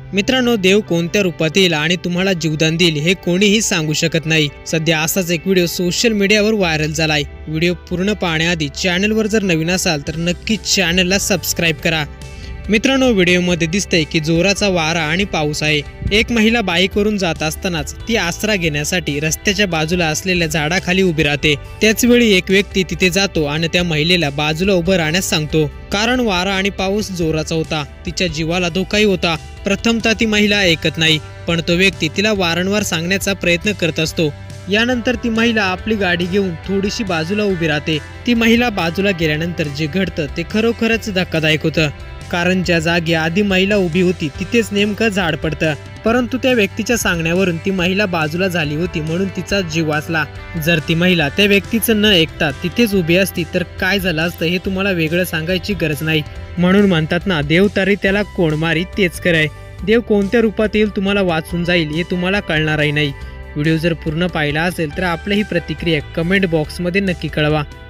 मित्रांनो, देव कोणत्या रूपात येईल आणि तुम्हाला जीवदान देईल हे कोणीही सांगू शकत नाही। सध्या असाच एक व्हिडिओ सोशल मीडियावर व्हायरल झालाय। व्हिडिओ पूर्ण पाहण्याआधी चॅनलवर जर नवीन असाल तर नक्कीच चॅनलला सबस्क्राइब करा। मित्रांनो, व्हिडिओमध्ये दिसतंय की जोराचा वारा आणि पाऊस आहे। एक महिला बाईकवरून जात असतानाच ती आसरा घेण्यासाठी रस्त्याच्या बाजूला असलेल्या झाडाखाली उभी राहते। त्याच वेळी एक व्यक्ती तिथे जातो आणि त्या महिलेला बाजूला उभं राहण्यास सांगतो, कारण वारा आणि पाऊस जोराचा होता। तिच्या जीवाला धोकाही होता। प्रथमतः ती महिला ऐकत नाही, पण तो व्यक्ती तिला वारंवार सांगण्याचा प्रयत्न करत असतो। यानंतर ती महिला आपली गाडी घेऊन थोडीशी बाजूला उभी राहते। ती महिला बाजूला गेल्यानंतर जे घडतं ते खरोखरच धक्कादायक होतं, कारण ज्या जागी आधी महिला उभी होती तिथेच नेमकं झाड पडतं। परंतु त्या व्यक्तीच्या सांगण्यावरून ती महिला बाजूला झाली होती म्हणून तिचा जीव वाचला। जर ती महिला त्या व्यक्तीचं न ऐकता तिथेच उभी असती तर काय झालं असतं हे तुम्हाला वेगळं सांगायची गरज नाही। म्हणून म्हणतात ना, देव तारी त्याला कोण मारी तेच कराय। देव कोणत्या रूपात येईल तुम्हाला वाचून जाईल हे तुम्हाला कळणारही नाही। व्हिडिओ जर पूर्ण पाहिला असेल तर आपली ही प्रतिक्रिया कमेंट बॉक्समध्ये नक्की कळवा।